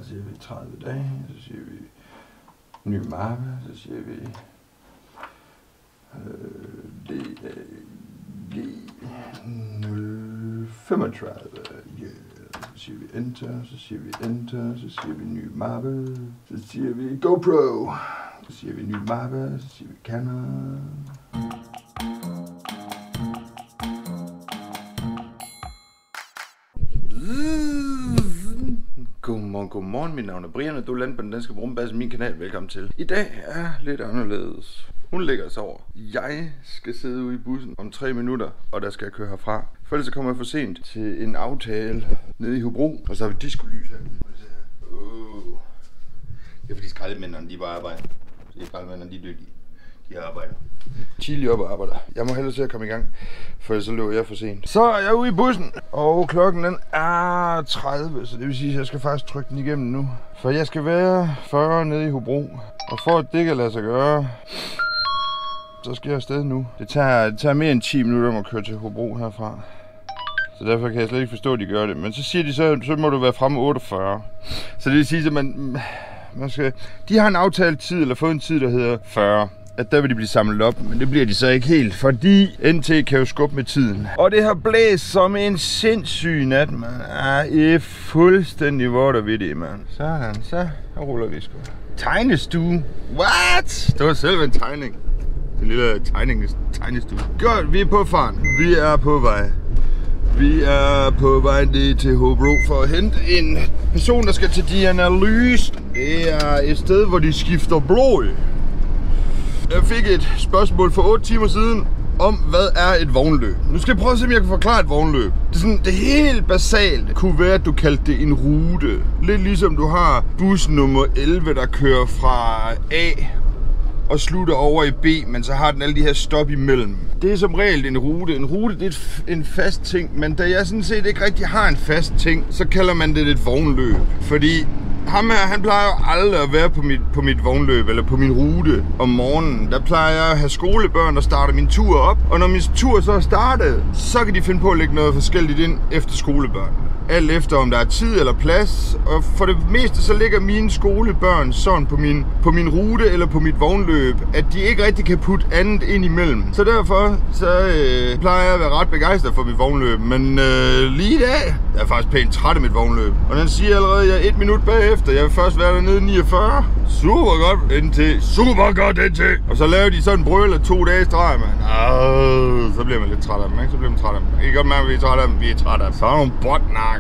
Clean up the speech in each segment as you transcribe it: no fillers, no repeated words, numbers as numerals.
så siger vi 30 dage, så siger vi ny mappe, så siger vi DAG 035, yeah. Så siger vi enter, så siger vi enter, så siger vi ny mappe, så siger vi GoPro, så siger vi ny mappe, så siger vi Canon. Godmorgen, mit navn er Brian, og du er landet på den danske brumbase, min kanal. Velkommen til. I dag er lidt anderledes. Hun lægger sig over. Jeg skal sidde ude i bussen om 3 minutter, og der skal jeg køre herfra. For ellers så kommer jeg for sent til en aftale nede i Hobro, og så har vi diskolys her. Det er fordi skraldemændene, de bare arbejder. Det er skraldemændene, de er dygtige. De arbejder. Chili op og arbejder. Jeg må hellere se at komme i gang, for så løber jeg for sent. Så er jeg ude i bussen, og klokken den er 30, så det vil sige, at jeg skal faktisk trykke den igennem nu. For jeg skal være 40 nede i Hobro, og for at det kan lade sig gøre, så skal jeg afsted nu. Det tager mere end 10 minutter at køre til Hobro herfra. Så derfor kan jeg slet ikke forstå, at de gør det. Men så siger de så må du være fremme 48. Så det vil sige, at man skal... De har en aftalt tid, eller fået en tid, der hedder 40. At der vil de blive samlet op, men det bliver de så ikke helt, fordi NT kan jo skubbe med tiden. Og det har blæst som en sindssyg nat, man. Det er fuldstændig vort og vidt, man. Sådan, så ruller vi sgu. Tegnestue? What? Det var selv en tegning. En lille tegnestue. Godt, vi er på farten. Vi er på vej. Vi er på vej ned til Hobro for at hente en person, der skal til dialyse. Det er et sted, hvor de skifter blod. Jeg fik et spørgsmål for 8 timer siden om, hvad er et vognløb. Nu skal jeg prøve at se, om jeg kan forklare et vognløb. Det helt basalt kunne være, at du kaldte det en rute. Lidt ligesom du har bus nummer 11, der kører fra A og slutter over i B, men så har den alle de her stop imellem. Det er som regel en rute. En rute, det er en fast ting, men da jeg sådan set ikke rigtig har en fast ting, så kalder man det et vognløb. Fordi ham her, han plejer jo aldrig at være på mit vognløb, eller på min rute om morgenen. Der plejer jeg at have skolebørn, der starter min tur op. Og når min tur så er startet, så kan de finde på at lægge noget forskelligt ind efter skolebørn. Alt efter om der er tid eller plads. Og for det meste så ligger mine skolebørn sådan på min rute eller på mit vognløb, at de ikke rigtig kan putte andet ind imellem. Så derfor så plejer jeg at være ret begejstret for mit vognløb. Men lige i dag, jeg er faktisk pænt træt af mit vognløb. Og den siger allerede, at jeg er 1 minut bagefter. Jeg vil først være dernede 49. Super godt, NT. Super godt, NT. Og så laver de sådan en brøl 2 dage i streg, man. Så bliver man lidt træt af dem, ikke? Så bliver man træt af dem. Ikke godt mærke, at vi er træt af dem. Vi er træt af dem. Så er der nogle botnakker.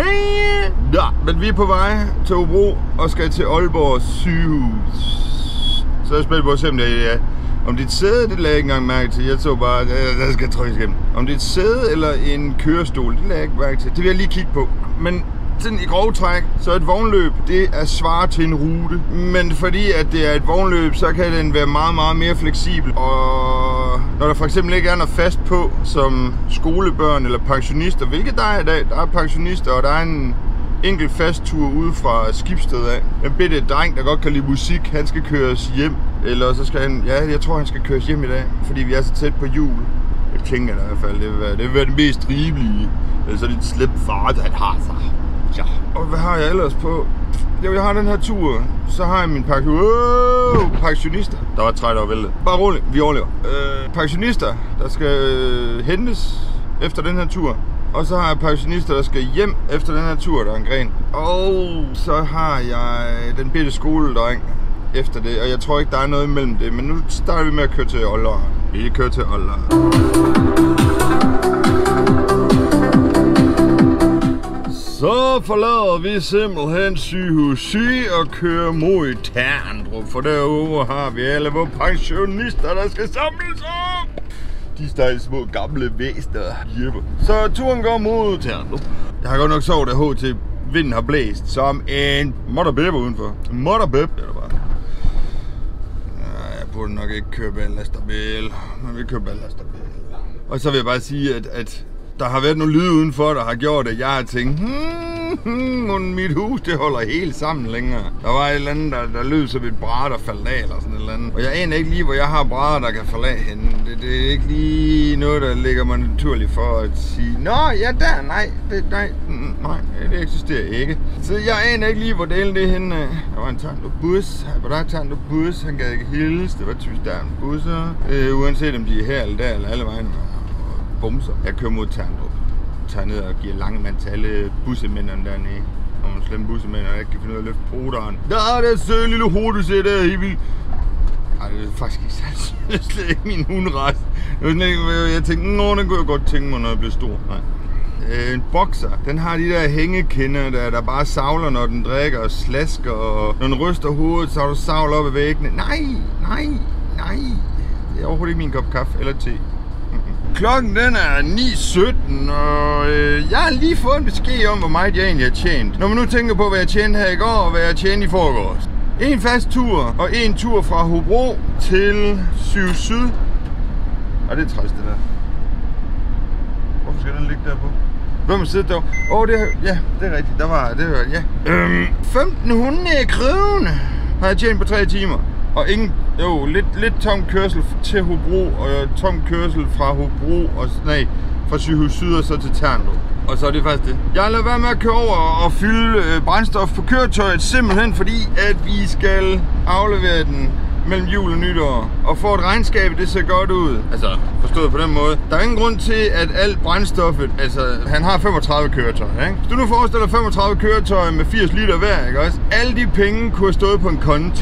Men vi er på vej til Hobro og skal til Aalborg sygehus. Så er jeg spændt på at se, om det er et sæde, det lagde jeg ikke engang mærke til. Jeg så bare, der skal trykkes igennem. Om det er et sæde eller en kørestol, det lagde jeg ikke mærke til. Det vil jeg lige kigge på. Men sådan i grove træk, så et vognløb, det er svar til en rute. Men fordi at det er et vognløb, så kan den være meget, meget mere fleksibel. Og når der for eksempel ikke er noget fast på, som skolebørn eller pensionister, hvilket der er i dag, der er pensionister, og der er en enkelt fast tur ude fra Skibsted af. En bitte dreng, der godt kan lide musik, han skal køres hjem. Eller så skal han, jeg tror han skal køres hjem i dag, fordi vi er så tæt på jul. Jeg tænker i hvert fald, det vil være det mest rimelige. Eller så er det et slæbt far, han har sig. Ja. Og hvad har jeg ellers på? Jo, jeg har den her tur. Så har jeg min pensionister. Der var 3, der var væltet. Bare roligt, vi overlever. Pensionister, der skal hentes efter den her tur. Og så har jeg pensionister, der skal hjem efter den her tur, der er en gren. Og så har jeg den bitte skoledreng efter det. Og jeg tror ikke, der er noget imellem det. Men nu starter vi med at køre til Aalborg. Vi kører til Aalborg. Så forlader vi simpelthen sygehus C og kører mod Terndrup, for derovre har vi alle vores pensionister, der skal samles op. De stejle små gamle væster. Så turen går mod Terndrup. Jeg har godt nok sovet af til vinden har blæst som en motterbæb udenfor. Motterbæb, det er det bare. Jeg burde nok ikke køre ballasterbil, men vi kører ballasterbil. Og så vil jeg bare sige, at der har været nogle lyde udenfor, der har gjort, at jeg har tænkt, mit hus, det holder helt sammen længere. Der var et eller andet, der lød som et bræt, der faldt af, eller sådan et eller andet. Og jeg aner ikke lige, hvor jeg har brædder, der kan falde af henne. Det er ikke lige noget, der ligger mig naturligt for at sige, nå, ja, der, nej, nej. Nej, det eksisterer ikke. Så jeg aner ikke lige, hvor delen det er henne. Der var en Tagendrup-bus. Hvor der er Tagendrup-bus. Han gad ikke hilse. Det var typisk der en busser. Uanset om de er her eller der, eller alle vejen. Bumser. Jeg kører mod Tagendrup. Tager ned og giver lange mand til alle bussemændene dernede. Og nogle slemme bussemænd, og jeg ikke kan finde ud af at løfte broderen. Der er det søde lille hovedsæt, der er helt vildt. Ej, det er faktisk ikke sandt. Det er slet ikke min hunderet. Jeg tænkte, den kunne jeg godt tænke mig, når jeg bliver stor. Nej. En bokser, den har de der hængekinder, der bare savler, når den drikker og slasker, og når den ryster hovedet, så har du savl op ad væggene. Nej. Det er overhovedet ikke min kop kaffe eller te. Klokken den er 9:17, og jeg har lige fået en besked om, hvor meget jeg egentlig har tjent. Når man nu tænker på, hvad jeg tjente her i går, og hvad jeg tjente i forgårs. En fast tur, og en tur fra Hobro til Syd. Og det er træls, det der. Hvorfor skal den ligge der på? Hvem har siddet der? Det er rigtigt. Det var 1.500 kroner har jeg tjent på 3 timer. Og lidt tom kørsel til Hobro, og tom kørsel fra Hobro, fra Sygehus Syd og så til Tagendrup. Og så er det faktisk det. Jeg har ladet være med at køre over og fylde brændstof på køretøjet, simpelthen fordi, at vi skal aflevere den mellem jul og nytår. Og for et regnskab, det ser godt ud. Altså, forstået på den måde. Der er ingen grund til, at alt brændstoffet, han har 35 køretøjer, ikke? Hvis du nu forestiller 35 køretøjer med 80 liter hver, ikke også? Alle de penge kunne have stået på en konto,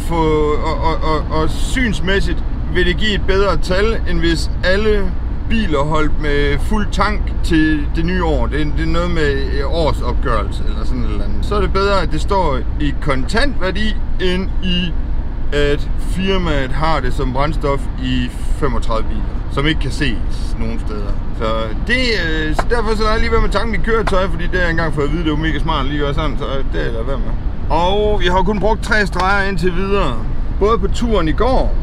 og synsmæssigt vil det give et bedre tal, end hvis alle biler holdt med fuld tank til det nye år. Det er noget med årsopgørelse eller sådan noget andet. Så er det bedre, at det står i kontantværdi, end i at firmaet har det som brændstof i 35 biler, som ikke kan ses nogen steder. Så derfor så er jeg lige ved med tanken i køretøj, fordi det har jeg engang fået at vide, det var mega smart lige at gøre sådan, så det er jeg ved med. Og vi har kun brugt 3 streger indtil videre. Både på turen i går,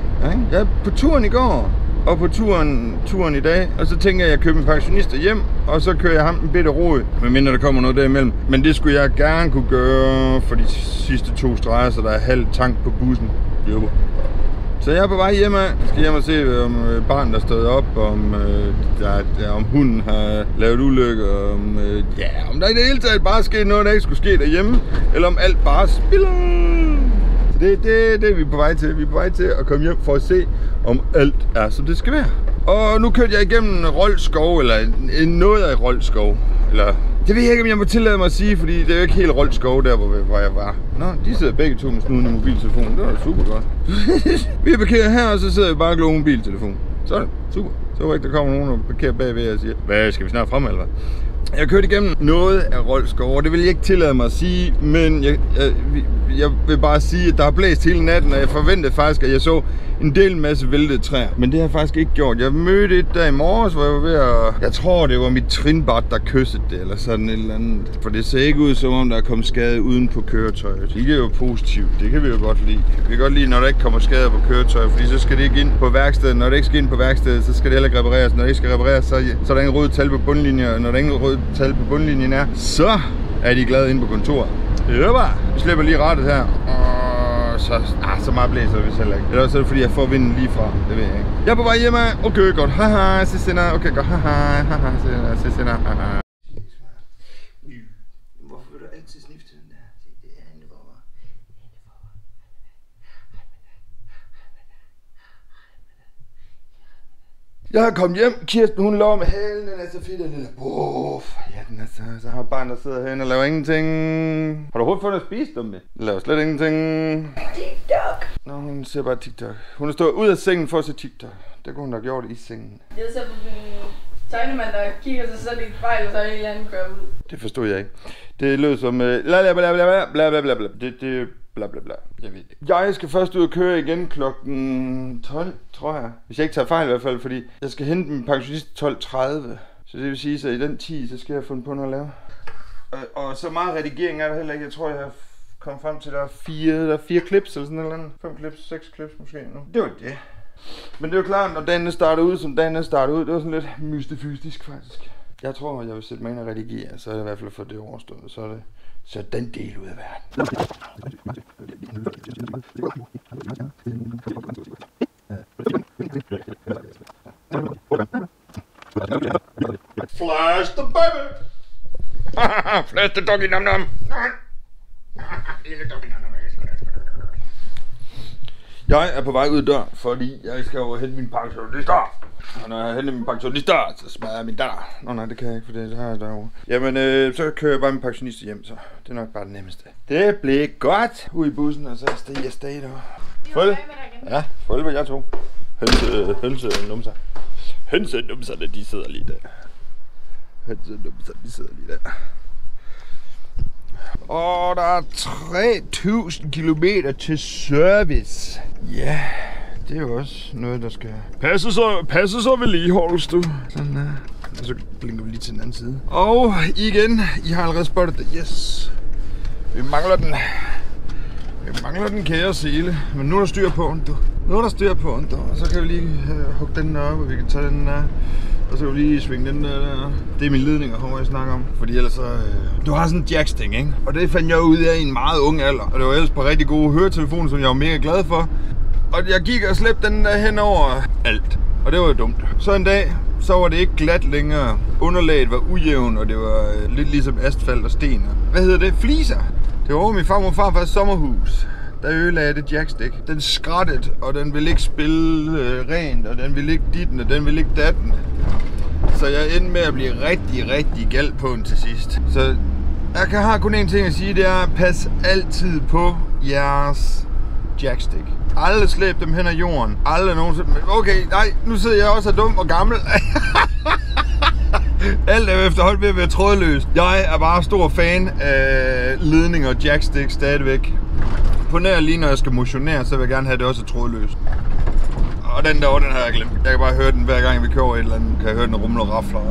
og på turen i dag. Og så tænker jeg at købe en pensionist hjem, og så kører jeg ham en bitte rod, medmindre der kommer noget derimellem. Men det skulle jeg gerne kunne gøre for de sidste 2 streger, så der er halv tank på bussen. Jo. Så jeg er på vej hjem af. Jeg skal hjem og se, om barnet er stået op, om hunden har lavet ulykke, om der i det hele taget bare sker noget, der ikke skulle ske derhjemme, eller om alt bare spiller. Så det er vi på vej til. Vi er på vej til at komme hjem for at se, om alt er, som det skal være. Og nu kørte jeg igennem Rold Skov, eller noget af Rold Skov. Eller, det ved jeg ikke, om jeg må tillade mig at sige, fordi det er jo ikke helt Rold Skov der, hvor jeg var. Nå, de sidder begge to med snuden i mobiltelefonen. Det var super godt. Vi er parkeret her, og så sidder vi bare og glor mobiltelefon. Sådan, super. Så var ikke, der kommer nogen, der parkerer bagved og siger, hvad, skal vi snart frem, eller hvad? Jeg kørte igennem noget af Rold Skov, og det vil jeg ikke tillade mig at sige, men jeg vil bare sige, at der har blæst hele natten, og jeg forventede faktisk, at jeg så en del masse væltede træer. Men det har jeg faktisk ikke gjort. Jeg mødte et der i morges, hvor jeg var ved at... Jeg tror, det var mit trinbart, der kyssede det, eller sådan et eller andet. For det ser ikke ud, som om der er kommet skade uden på køretøjet. Det er jo positivt. Det kan vi jo godt lide. Vi kan godt lide, når der ikke kommer skader på køretøjet, fordi så skal det ikke ind på værkstedet. Når det ikke skal ind på værkstedet, så skal det heller ikke repareres. Når det ikke skal repareres, så er der ingen røde tal på bundlinjen. Og når der ingen røde tal på bundlinjen er, så er de glade inde på kontoret. Vi slipper lige rettet her. Så meget blæser vi selv ikke. Eller så er det fordi, jeg får vinden lige fra. Det ved jeg ikke. Jeg er på vej hjemme. Okay, godt. Haha, se senere. Okay, godt. Haha, se senere. Haha. Hvorfor vil du altid snifte den der? Det er hende for mig. Jeg har kommet hjem. Kirsten, hun lå med halen. Den er så fedt, den lille. Ja, den er så har barnet, der sidder herinde og laver ingenting. Har du overhovedet fået noget at spise, dumme? Den laver slet ingenting. TikTok. Nå, hun ser bare TikTok. Hun er stået ud af sengen for at se TikTok. Det kunne hun have gjort i sengen. Jeg ser på en tegnemand, der kigger sig selv i et fejl, og så er en eller anden kører ud. Det forstod jeg ikke. Det lød som blablabla. Det blablabla. Jeg ved det. Jeg skal først ud og køre igen klokken 12, tror jeg. Hvis jeg ikke tager fejl i hvert fald, fordi jeg skal hente min pensionist 12:30. Så det vil sige, at i den 10, så skal jeg finde på noget at lave. Og så meget redigering er der heller ikke. Jeg tror, jeg har kommet frem til, at der er 4 clips eller sådan noget. 5 clips, 6 clips måske nu. Det var det. Men det er jo klart, når dagen starter ud, som dagen starter ud, det var sådan lidt mystifystisk faktisk. Jeg tror, jeg vil sætte mig ind og redigere, så er det i hvert fald for det overstået. Så er den del ud af verden. Flash the baby! bedste doggy nam nam. Jeg er på vej ud dør, fordi jeg skal over hente min pensionist. Og når jeg har hentet min pensionist, så smadrer jeg min datter. Nej, det kan jeg ikke, for det har jeg derovre. Jamen, så kører jeg bare min pensionist hjem, så det er nok bare det nemmeste. Det blev godt ude i bussen, og så er jeg afsted derovre. Følg. Ja, følg med jer to. Hønsenumser. Hønsenumserne, de sidder lige der. Og der er 3000 kilometer til service. Ja, det er jo også noget, der skal passe så vedligeholdes, du. Sådan der. Og så blinker vi lige til den anden side. Og igen, I har allerede spottet det. Yes. Vi mangler den kære sele. Men nu er der styr på den, du. Og så kan vi lige hugge den op, og vi kan tage den der. Og så kan vi lige svinge den der. Det er min ledning, og jeg snakker om. Fordi ellers så... Du har sådan en jacksting, ikke? Og det fandt jeg ud af i en meget ung alder. Og det var ellers på rigtig gode høretelefoner, som jeg var mega glad for. Og jeg gik og slæbte den der hen over alt. Og det var jo dumt. Så en dag, så var det ikke glat længere. Underlaget var ujævn, og det var lidt ligesom asfalt og sten. Hvad hedder det? Fliser. Det var over min farmor og farfars sommerhus. Der ødelagde det jackstick. Den skrættede, og den ville ikke spille rent, og den ville ikke ditten, og den ville ikke datten. Så jeg endte med at blive rigtig gal på den til sidst. Så jeg har kun én ting at sige, det er, pas altid på jeres jackstick. Aldrig slæb dem hen ad jorden. Aldrig nogensinde. Okay, nej, nu sidder jeg også dum og gammel. Alt er efterhånden ved at være trådløst. Jeg er bare stor fan af ledning og jackstick stadigvæk. På nær lige når jeg skal motionere, så vil jeg gerne have det også trådløst. Og den der, den har jeg glemt. Jeg kan bare høre den hver gang vi kører over et eller andet. Kan jeg høre den rumle og rafler.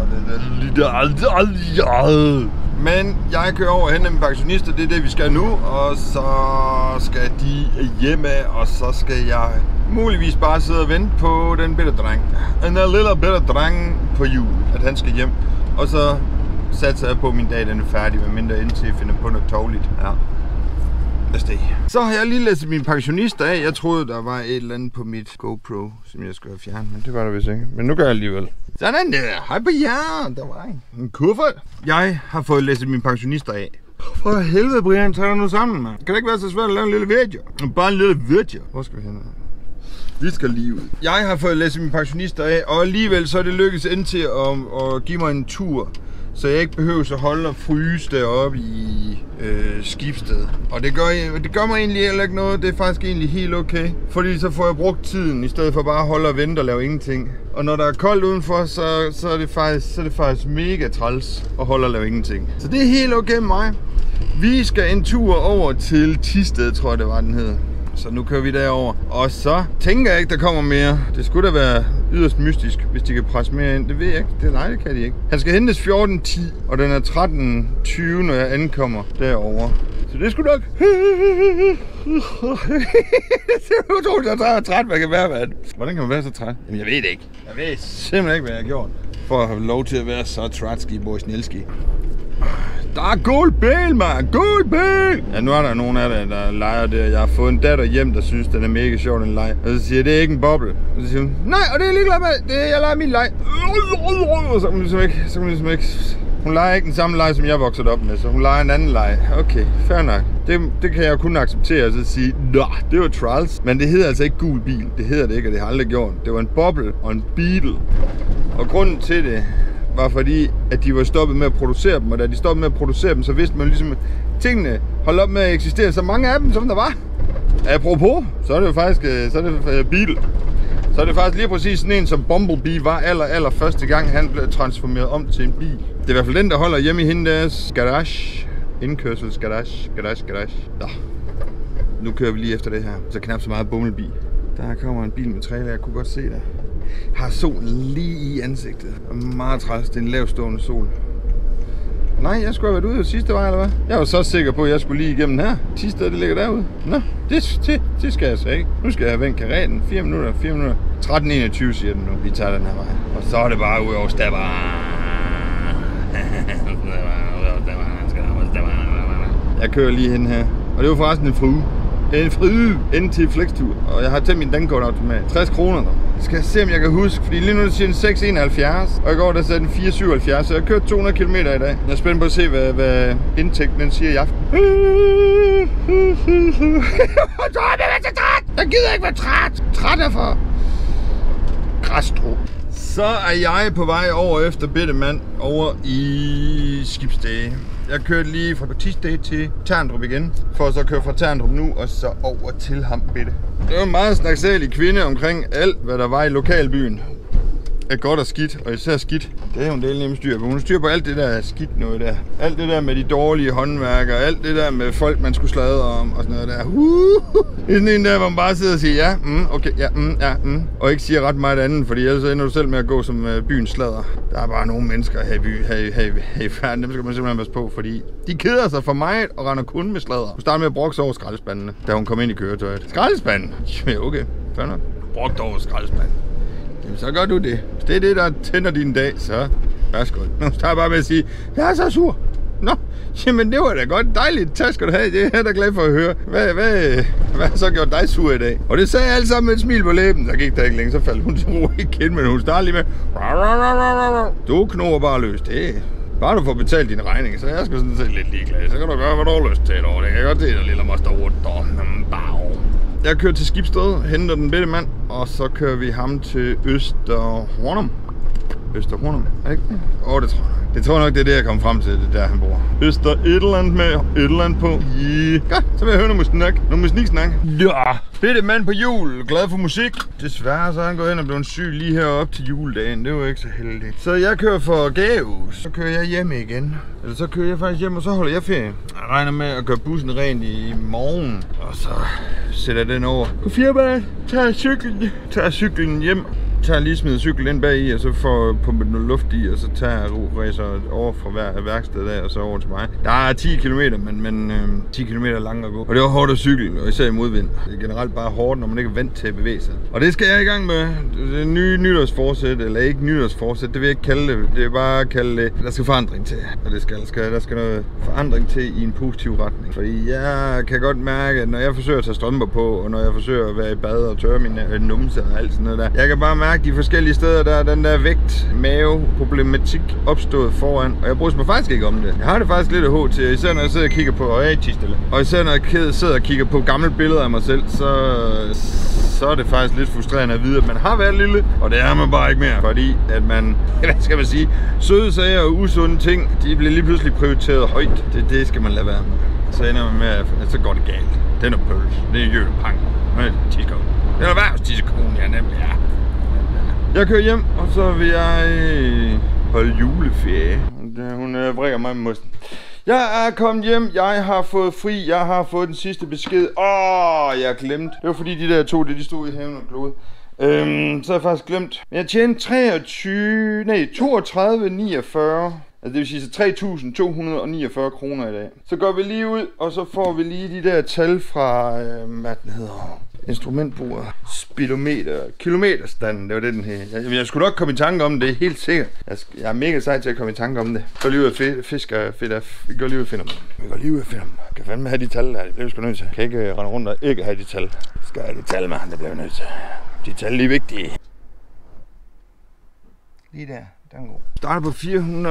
Men jeg kører over hen med min pensionister, det er det vi skal nu. Og så skal de hjemme, og så skal jeg muligvis bare sidde og vente på den bitte dreng. En lille bitte dreng på jul, at han skal hjem. Og så satser jeg på, at min dag den er færdig, medmindre indtil jeg finder på noget tårligt. Ja. Så har jeg lige læst mine pensionister af. Jeg troede, der var et eller andet på mit GoPro, som jeg skulle have fjernet, men det var der vist ikke. Men nu gør jeg alligevel. Sådan der. Hej på jer. Der var en kuffert. Jeg har fået læst mine pensionister af. For helvede, Brian, tag dig nu sammen, man. Kan det ikke være så svært at lave en lille video? Bare en lille video. Hvor skal vi hen? Vi skal lige ud. Jeg har fået læst mine pensionister af, og alligevel så er det lykkedes indtil at give mig en tur. Så jeg ikke behøver at holde og fryse deroppe i Skibsted. Og det gør mig egentlig heller ikke noget. Det er faktisk egentlig helt okay. Fordi så får jeg brugt tiden, i stedet for bare at holde og vente og lave ingenting. Og når der er koldt udenfor, så er det faktisk mega træls at holde og lave ingenting. Så det er helt okay med mig. Vi skal en tur over til Thisted, tror jeg det var den hed. Så nu kører vi derover. Og så tænker jeg ikke, der kommer mere. Det skulle da være yderst mystisk, hvis de kan presse mere ind. Det ved jeg ikke. Nej, det kan de ikke. Han skal hentes 14:10, og den er 13:20, når jeg ankommer derover. Så det skulle nok... Det er utroligt, at jeg er træt, hvad kan være, mand. Hvordan kan man være så træt? Jamen, jeg ved det ikke. Jeg ved simpelthen ikke, hvad jeg har gjort. For at have lov til at være så trætski, Borisnelski. Der er gul bil, mand! Gul bil! Ja, nu er der nogen af jer, der leger der. Jeg har fået en datter hjem, der synes, den er mega sjov, den leg. Og så siger jeg, det er ikke en boble. Og så siger hun, nej, og det er ligeglad med. Jeg leger min leg. Og så kan man ligesom ikke... Hun leger ikke den samme leg, som jeg voksede op med, så hun leger en anden leg. Okay, fair nok. Det kan jeg jo kun acceptere og så sige, nå, det var trials. Men det hedder altså ikke gul bil. Det hedder det ikke, og det har aldrig gjort. Det var en boble og en Beetle. Og grunden til det var fordi, at de var stoppet med at producere dem, og da de stoppede med at producere dem, så vidste man ligesom, at tingene holdt op med at eksistere. Så mange af dem, som der var. Apropos, så er det jo faktisk Beetle. Så er det faktisk lige præcis sådan en, som Bumblebee var aller første gang, han blev transformeret om til en bil. Det er i hvert fald den, der holder hjemme i hende deres garage. Indkørsels garage. Nå. Nu kører vi lige efter det her. Så knap så meget Bumblebee. Der kommer en bil med trailer, jeg kunne godt se det. Har solen lige i ansigtet. Meget træls, det er en lavstående sol. Nej, jeg skulle have været ude sidste vej, eller hvad? Jeg var så sikker på, at jeg skulle lige igennem her. Thisted, det ligger derude. Nå, det skal jeg så ikke. Nu skal jeg have vendt kareten. 4 minutter. 13:21 siger den nu. Vi tager den her vej. Og så er det bare ud over Stabber. Jeg kører lige hen her. Og det var forresten en frue. en fryd ind til Flextur. Og jeg har til min dankortautomat. 60 kroner der. Skal jeg se, om jeg kan huske, fordi lige nu siger den 6,71, og i går der sagde den 4,77, så jeg har kørt 200 km i dag. Jeg er spændt på at se, hvad indtægten den siger i aften. Jeg gider ikke være træt. Træt er for græsstrå. Så er jeg på vej over efter Bittemand over i Skibsdage. Jeg kørte lige fra Tisdag til Terndrup igen, for så køre fra Terndrup nu og så over til Hambitte. Det var en meget snaksagelig kvinde omkring alt, hvad der var i lokalbyen. Er godt og skidt, og især skidt. Det er jo en del nemt styr på. Hun styr på alt det der skidt noget der. Alt det der med de dårlige håndværkere, alt det der med folk, man skulle sladre om og sådan noget der. Det er sådan en der, hvor man bare sidder og siger ja, okay, ja, og ikke siger ret meget andet, fordi ellers ender du selv med at gå som byens sladder. Der er bare nogle mennesker her i verden, dem skal man simpelthen passe på, fordi de keder sig for meget og render kun med sladder. Hun starter med at brokke over skraldespandene, da hun kom ind i køretøjet. Skraldespanden? Ja, okay, fair nok. Brokt over skraldespanden. Jamen, så gør du det. Hvis det er det, der tænder din dag, så værsgo. Nu starter bare med at sige, jeg er så sur. Nå, jamen det var da godt. Dejligt. Tak skal du have. Det er jeg da glad for at høre. Hvad har så gjort dig sur i dag? Og det sagde jeg alle sammen med et smil på læben. Så gik der ikke længe, så faldt hun til ro igen, men hun starter lige med. Du knurrer bare løs. Det bare du får betalt din regning, så jeg skal sådan set lidt ligeglad. Så kan du gøre, hvad du har lyst til et år. Det kan godt det, der lille moster rundt. Jeg kører til Skibsted, henter den Bittemand, og så kører vi ham til Østerhornum. Østerhornum, er det ikke det? Det tror jeg. Det tror jeg nok, det er det, jeg kommer frem til, det der, han bor. Øster et eller andet med et eller andet på. Yeah. Godt, så vil jeg høre noget musiksnak. Ja, Bittemand på jul, glad for musik. Desværre så er han gået hen og blevet syg lige heroppe til juledagen. Det var ikke så heldigt. Så jeg kører for gave, så kører jeg hjem igen. Eller så kører jeg faktisk hjem, og så holder jeg ferie. Jeg regner med at gøre bussen rent i morgen, og så sætter den over på firmaet. Tager cyklen hjem. Tager lige smider cyklen ind bag i, og så får pumpet noget luft i, og så tager racer over fra værkstedet der, og så over til mig. Der er 10 km, men 10 km lang at gå. Og det var hårdt at cykle, og især i modvind. Det er generelt bare hårdt, når man ikke er vant til at bevæge sig. Og det skal jeg i gang med. Det nye nytårsforsæt, eller ikke nytårsforsæt, det vil jeg ikke kalde det. Det er bare at kalde det, der skal forandring til. Og der skal noget forandring til i en positiv retning. Fordi jeg kan godt mærke, at når jeg forsøger at tage strømper på, og når jeg forsøger at være i bad og tørre mine numse og alt sådan noget der, jeg kan bare mærke de forskellige steder, der er den der vægt-mave-problematik opstået foran. Og jeg bruger mig faktisk ikke om det. Jeg har det faktisk lidt af H til, især når jeg sidder og kigger på, og især når jeg sidder og kigger på gamle billeder af mig selv, så er det faktisk lidt frustrerende at vide, at man har været lille, og det er man bare ikke mere. Fordi at man, hvad skal man sige, søde sager og usunde ting, de bliver lige pludselig prioriteret højt. Det skal man lade være med. Så ender man med, at så går det galt. Den er pøls. Det er jølpang. Det er tidskone. Det er erhvervstidskone, ja nemlig, ja. Jeg kører hjem, og så vil jeg holde juleferie. Hun vrikker mig med mosten. Jeg er kommet hjem, jeg har fået fri, jeg har fået den sidste besked. Jeg glemte. Det var fordi de der to, de stod i haven og glode. Så har jeg faktisk glemt. Jeg tjente 32,49. Altså det vil sige så 3.249 kroner i dag. Så går vi lige ud, og så får vi lige de der tal fra, hvad den hedder, instrumentbordet, speedometer, kilometerstanden, det var det den her. Jeg skulle nok komme i tanke om det, helt sikkert. Jeg er mega sej til at komme i tanke om det. Vi går lige ud og fisker fedt af. Vi går lige ud og finder dem. Kan fandme have de tal der, det bliver vi sgu nødt til. Kan ikke rende rundt og ikke have de tal. Skal have de tal, man, det bliver vi nødt til. De tal lige vigtige. Lige der. Den er god. Starter på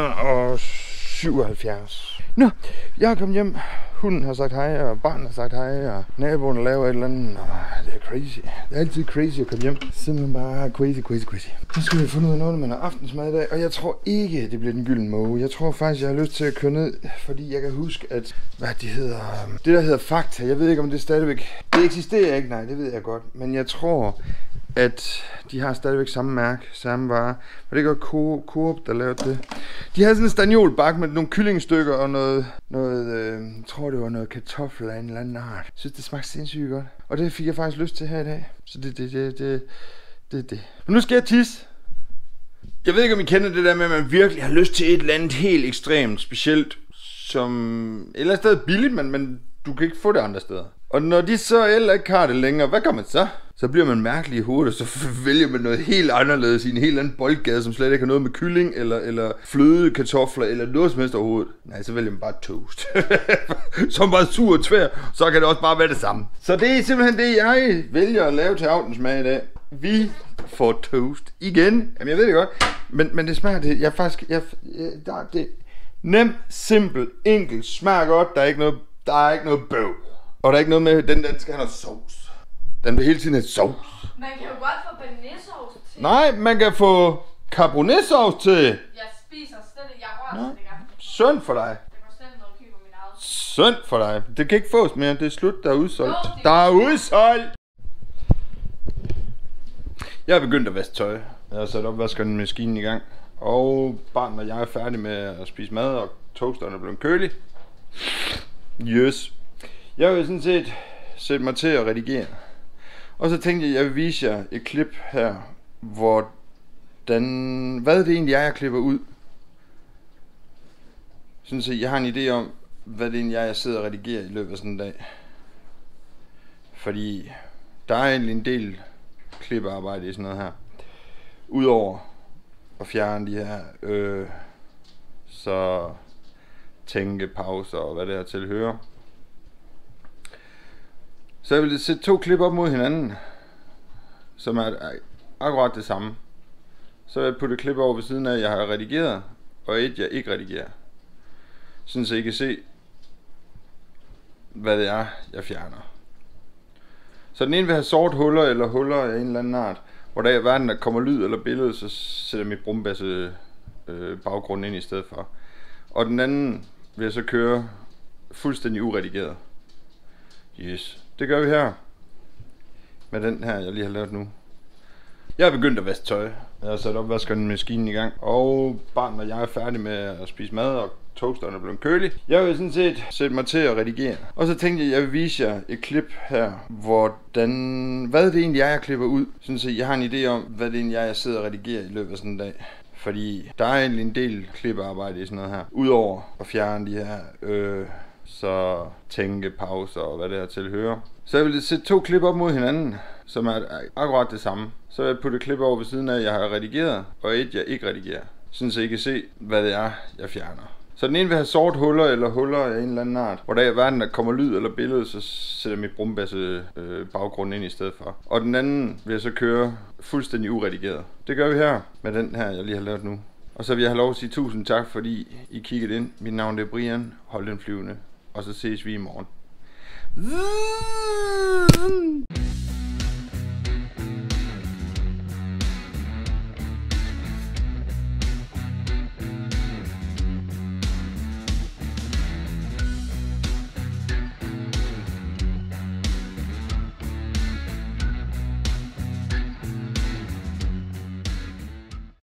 477. Nå, jeg er kommet hjem. Hunden har sagt hej, og barnet har sagt hej, og naboen laver et eller andet. Det er crazy. Det er altid crazy at komme hjem. Simpelthen bare crazy. Nu skal vi have fundet noget, man har aftensmad i dag, og jeg tror ikke, det bliver den gyldne måge. Jeg tror faktisk, jeg har lyst til at køre ned, fordi jeg kan huske, at det der hedder Fakta, jeg ved ikke, om det stadigvæk, det eksisterer ikke, nej, det ved jeg godt, men jeg tror, at de har stadigvæk samme mærke, samme vare. Og det gør Coop, der lavede det. De havde sådan en staniolbak med nogle kyllingstykker og noget jeg tror det var noget kartoffel af en eller anden art. Jeg synes, det smagte sindssygt godt. Og det fik jeg faktisk lyst til her i dag. Så det. Men nu skal jeg tisse. Jeg ved ikke, om I kender det der med, at man virkelig har lyst til et eller andet helt ekstremt specielt, som et eller andet sted billigt, men Du kan ikke få det andre steder. Og når de så eller ikke har det længere, hvad gør man så? Så bliver man mærkelig i hovedet, så vælger man noget helt anderledes i en helt anden boldgade, som slet ikke har noget med kylling, eller fløde, kartofler, eller noget som helst overhovedet. Nej, så vælger man bare toast. Som bare sur og tvær, så kan det også bare være det samme. Så det er simpelthen det, jeg vælger at lave til aftensmad i dag. Vi får toast igen. Jamen, jeg ved det godt. Men det smager det. Det er nemt, simpelt, enkelt, smager godt. Der er ikke noget bøv. Og der er ikke noget med, den skal have noget sovs. Den vil hele tiden have sovs. Man kan jo godt få banæssovs til. Nej, man kan få carbonæssovs til. Jeg spiser slet ikke, jeg rører slet ikke. Synd for dig. Det går slet noget køber min eget. Synd for dig. Det kan ikke fås mere, det er slut, der er udsolgt. Der er udsolgt! Jeg er begyndt at vaske tøj. Jeg har sat opvaskemaskinen i gang. Og bare når jeg er færdig med at spise mad, og toasteren er blevet kølig. Yes. Jeg vil sådan set sætte mig til at redigere. Og så tænkte jeg vil vise jer et klip her, hvad det egentlig er, jeg klipper ud. Sådan set, jeg har en idé om, hvad det egentlig er, jeg sidder og redigerer i løbet af sådan en dag. Fordi der er egentlig en del klippearbejde i sådan noget her. Udover at fjerne de her så tænkepauser og hvad det her tilhører. Så jeg vil sætte 2 klip op mod hinanden, som er akkurat det samme. Så vil jeg putte et klip over ved siden af, jeg har redigeret, og et jeg ikke redigerer. Sådan så I kan se, hvad det er, jeg fjerner. Så den ene vil have sort huller, eller huller af en eller anden art. Hvor der i verden der kommer lyd eller billede, så sætter jeg mit brumbasse baggrund ind i stedet for. Og den anden vil jeg så køre fuldstændig uredigeret. Yes. Det gør vi her. Med den her, jeg lige har lavet nu. Jeg er begyndt at vaske tøj. Jeg har sat opvaskemaskinen i gang. Og bare når jeg er færdig med at spise mad, og toasteren er blevet kølig. Jeg vil sådan set sætte mig til at redigere. Og så tænkte jeg vil vise jer et klip her, hvad det egentlig er, jeg klipper ud. Sådan set, jeg har en idé om, hvad det egentlig er, jeg sidder og redigerer i løbet af sådan en dag. Fordi der er egentlig en del klippearbejde i sådan noget her. Udover at fjerne de her så tænkepauser og hvad det her tilhører. Så jeg vil sætte 2 klip op mod hinanden, som er akkurat det samme. Så vil jeg putte et klip over ved siden af, jeg har redigeret, og et jeg ikke redigerer. Sådan så I kan se, hvad det er, jeg fjerner. Så den ene vil have sort huller, eller huller af en eller anden art. Hvor der i verden der kommer lyd eller billede, så sætter jeg mit brumbasse baggrund ind i stedet for. Og den anden vil jeg så køre fuldstændig uredigeret. Det gør vi her, med den her, jeg lige har lavet nu. Og så vil jeg have lov at sige 1000 tak, fordi I kiggede ind. Mit navn er Brian. Hold den flyvende. Og så ses vi i morgen.